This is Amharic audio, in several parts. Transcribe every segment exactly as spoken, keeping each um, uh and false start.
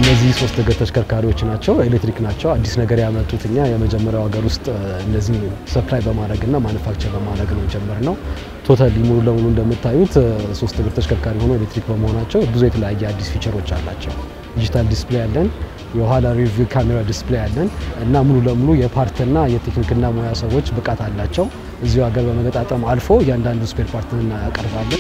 እነዚህ ሶስት እግር ተሽከርካሪዎች ናቸው ኤሌክትሪክ ናቸው አዲስ ነገር ያመጡትኛ የመጀመሪያው ሀገር ውስጥ እነዚህ ሰፕላይ በማድረግና ማኑፋክቸር በማድረግ ነው ጀመርነው ቶታሊ ሙሉ ለሙሉ እንደምታዩት ሶስት እግር ተሽከርካሪ ሆኖ ኤሌክትሪክ በመሆናቸው ብዙ የተለያየ አዲስ ፊቸሮች አላቸው ዲጂታል ዲስፕሌይ አለን የኋላ ሪቪው ካሜራ ዲስፕሌይ አለን እና ሙሉ ለሙሉ የፓርትና የቴክኒክና ሙያ ሰዎች ብቃት አላቸው እዚሁ ሀገር በመገጣጠም አልፎ ያንዳንዱ ስፔር ፓርትን ያቀርባለን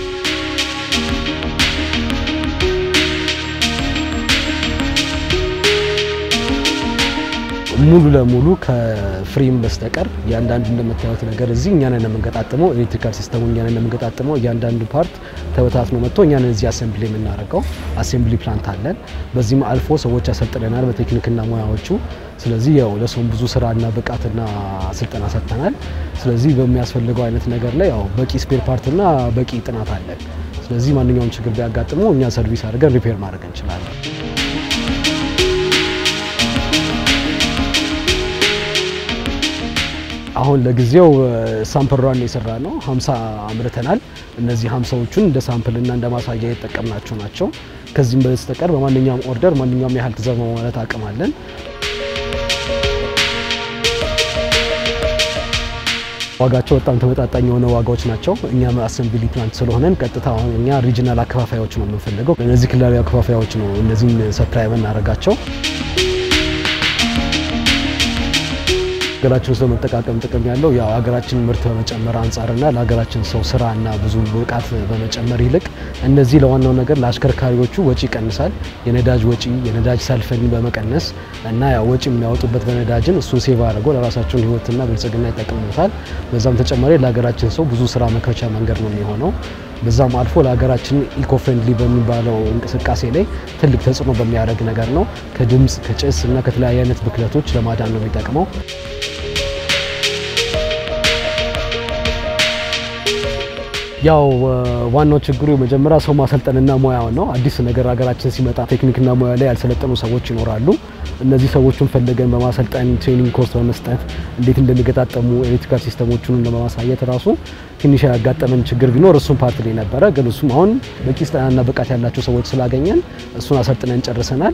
ሙሉ ለሙሉ ከፍሬም በስተቀር ያንዳንዱ እንደምታዩት ነገር እዚህ እኛ ነን የምንገጣጥመው ኤሌክትሪካል ሲስተሙን እኛ ነን የምንገጣጥመው ያንዳንዱ ፓርት ተበታትኖ መጥቶ እኛ ነን እዚህ አሴምብሊ የምናደርገው አሴምብሊ ፕላንት አለን በዚህም አልፎ ሰዎች ያሰልጥነናል በቴክኒክና ሙያዎቹ ስለዚህ ያው ለሰው ብዙ ስራና ብቃትና ስልጠና ሰጥተናል ስለዚህ በሚያስፈልገው አይነት ነገር ላይ ያው በቂ ስፔር ፓርትና በቂ ጥናት አለን ስለዚህ ማንኛውም ችግር ቢያጋጥመው እኛ ሰርቪስ አድርገን ሪፔር ማድረግ እንችላለን አሁን ለጊዜው ሳምፕል ራን እየሰራ ነው ሃምሳ አምርተናል እነዚህ ሃምሳዎቹን እንደ ሳምፕልና እንደ ማሳያ እየተጠቀምናቸው ናቸው ከዚህም በስተቀር በማንኛውም ኦርደር ማንኛውም ያህል ትዕዛዝ ማሟላት አቅም አለን ዋጋቸው በጣም ተመጣጣኝ የሆነ ዋጋዎች ናቸው እኛ አሰምብሊ ፕላንት ስለሆነን ቀጥታ አሁን እኛ ሪጂናል አከፋፋዮች ነው የምንፈልገው እነዚህ ክልላዊ አከፋፋዮች ነው እነዚህን ሰፕላይ የምናደርጋቸው ሀገራችን ውስጥ በመጠቃቀም ጥቅም ያለው ያው ሀገራችን ምርት በመጨመር አንፃርና ለሀገራችን ሰው ስራና ብዙ ብቃት በመጨመር ይልቅ እነዚህ ለዋናው ነገር ለአሽከርካሪዎቹ ወጪ ይቀንሳል የነዳጅ ወጪ የነዳጅ ሰልፍን በመቀነስ እና ያው ወጪ የሚያወጡበት በነዳጅን እሱን ሴቭ አድርገው ለራሳቸው ህይወትና ብልጽግና ይጠቀሙታል በዛም ተጨማሪ ለሀገራችን ሰው ብዙ ስራ መክፈቻ መንገድ ነው የሚሆነው በዛም አልፎ ለሀገራችን ኢኮ ፍሬንድሊ በሚባለው እንቅስቃሴ ላይ ትልቅ ተጽዕኖ በሚያደርግ ነገር ነው ከድምጽ ከጭስ እና ከተለያየ አይነት ብክለቶች ለማዳን ነው የሚጠቅመው ያው ዋናው ችግሩ መጀመሪያ ሰው ማሰልጠንና ሙያው ነው አዲስ ነገር ሀገራችን ሲመጣ ቴክኒክና ሙያ ላይ ያልሰለጠኑ ሰዎች ይኖራሉ እነዚህ ሰዎችን ፈልገን በማሰልጠን ትሬኒንግ ኮርስ በመስጠት እንዴት እንደሚገጣጠሙ ኤሌክትሪካል ሲስተሞችን ለማሳየት ራሱ ትንሽ ያጋጠመን ችግር ቢኖር እሱን ፓርት ላይ ነበር ግን እሱም አሁን በቂ ስልጠናና ብቃት ያላቸው ሰዎች ስላገኘን እሱን አሰልጥነን ጨርሰናል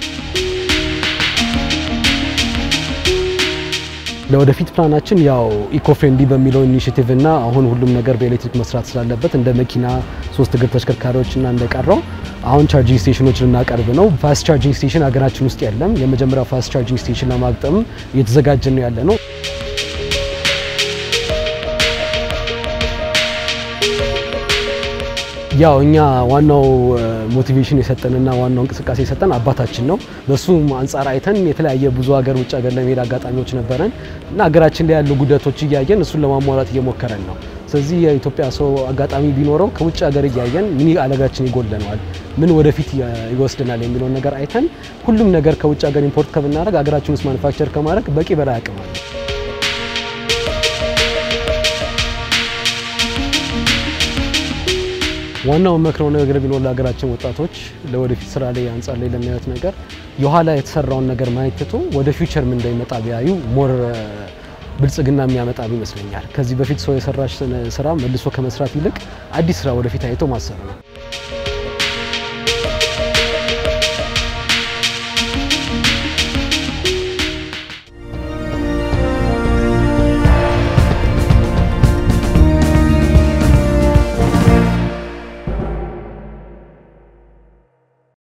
ለወደፊት ፕላናችን ያው ኢኮ ፍሬንድሊ በሚለው ኢኒሺቲቭ እና አሁን ሁሉም ነገር በኤሌክትሪክ መስራት ስላለበት እንደ መኪና ሶስት እግር ተሽከርካሪዎችና እንደቀረው አሁን ቻርጂንግ ስቴሽኖች ልናቀርብ ነው ፋስት ቻርጂንግ ስቴሽን ሀገራችን ውስጥ የለም የመጀመሪያው ፋስት ቻርጂንግ ስቴሽን ለማግጠም እየተዘጋጀን ነው ያለ ነው ያው እኛ ዋናው ሞቲቬሽን የሰጠንና ዋናው እንቅስቃሴ የሰጠን አባታችን ነው በሱ አንፃር አይተን የተለያየ ብዙ ሀገር ውጭ ሀገር ለመሄድ አጋጣሚዎች ነበረን እና ሀገራችን ላይ ያሉ ጉዳቶች እያየን እሱን ለማሟላት እየሞከረን ነው ስለዚህ የኢትዮጵያ ሰው አጋጣሚ ቢኖረው ከውጭ ሀገር እያየን ምን አለጋችን ይጎልለናል ምን ወደፊት ይወስደናል የሚለው ነገር አይተን ሁሉም ነገር ከውጭ ሀገር ኢምፖርት ከብናደርግ ሀገራችን ውስጥ ማኑፋክቸር ከማድረግ በቂ በላይ አቅም አለ ዋናው መክረው ነገር ቢኖር ለሀገራችን ወጣቶች ለወደፊት ስራ ላይ አንፃር ላይ ለሚያዩት ነገር የኋላ የተሰራውን ነገር ማየትቶ ወደ ፊውቸር ምን እንደሚመጣ ቢያዩ ሞር ብልጽግና የሚያመጣ ይመስለኛል ከዚህ በፊት ሰው የሰራሽ ስራ መልሶ ከመስራት ይልቅ አዲስ ስራ ወደፊት አይቶ ማሰብ ነው